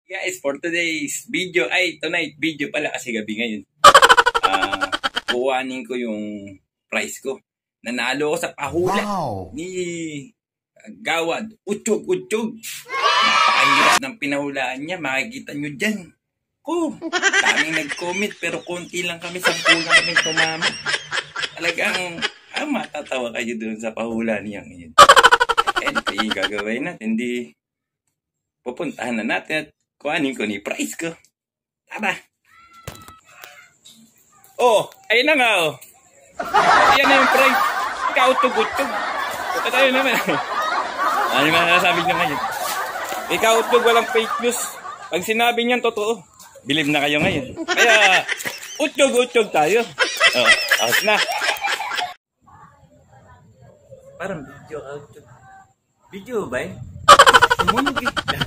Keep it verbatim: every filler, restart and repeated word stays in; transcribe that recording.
Guys, for today's video, ay tonight video pala kasi gabi ngayon. Uh, kuwanin ko yung prize ko. Nanalo ko sa pahula wow. ni Gawad. Utsog-utsog. Napakahirap ng pinahulaan niya. Makikita nyo dyan. Ko, daming nag-comment pero konti lang kami. Sampu lang kami tumama. Talagang ah, matatawa kayo doon sa pahula niya ngayon. And yung gagawin natin, hindi pupuntahan na natin at kuhanin ko ni prize ko. Tara! Oh, ayun na nga oh. Ayan na yung prize. Ikaw tugutog. Ito tayo naman. Ano yung masasabi niya ngayon? Ikaw tug, walang fake news. Pag sinabi niyan totoo, believe na kayo ngayon. Kaya, utog-utog tayo. Oh, out na. Parang video out. Video ba eh? Tumunog eh.